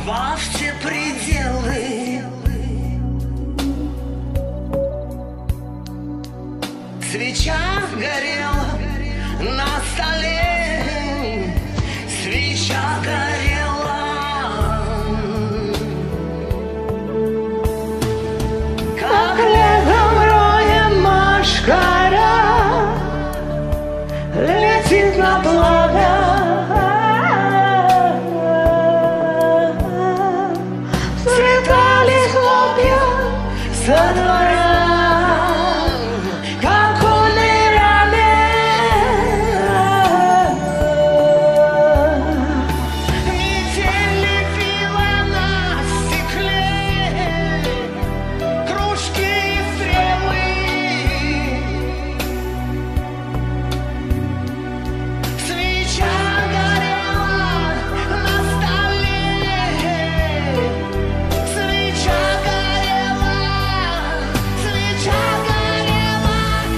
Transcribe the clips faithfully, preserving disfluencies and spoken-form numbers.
во все пределы. Свеча горела на столе, свеча горела. Как летом роем машкара летит на благо. Взлетали хлопья со двора, как умирали. Метель лепила на стекле кружки и стрелы. Свеча горела на столе, свеча горела, свеча горела.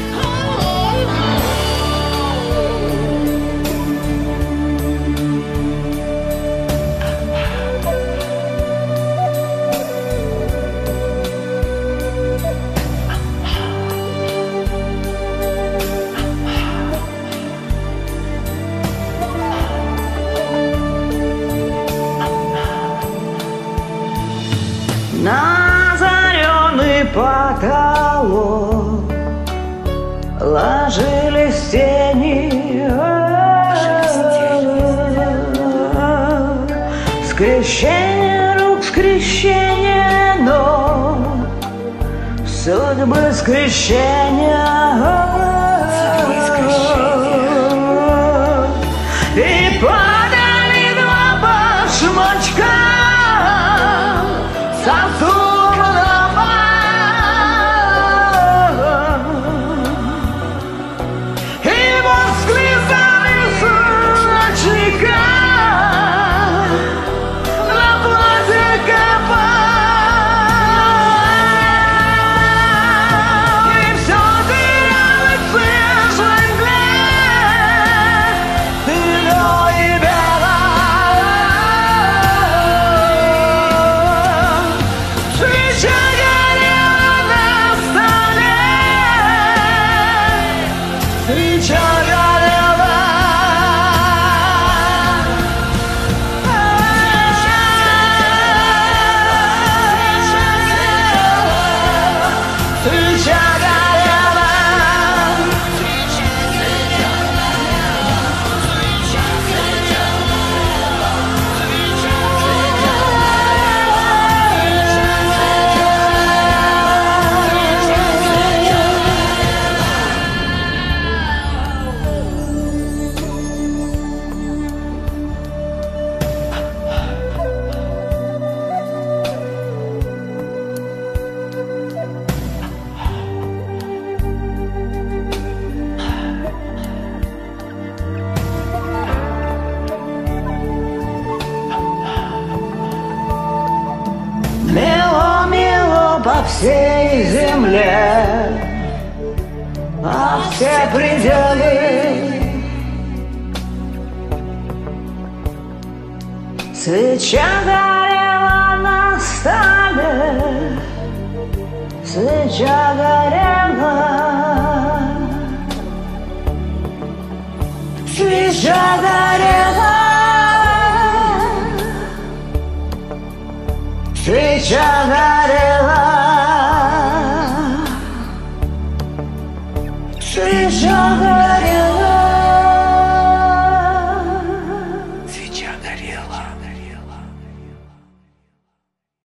На озаренный потолок ложились тени, скрещение рук, скрещение ног, судьбы скрещения. И падали два башмачка Сатурнова, и восклицали срочника на платье капа. И все терялось в свежей мгле, вино и бело. Свеча горела на столе, свеча горела. Свеча горела. Мело-мело по всей земле, во все пределы. Свеча горела на столе, свеча горела, свеча горела, свеча горела.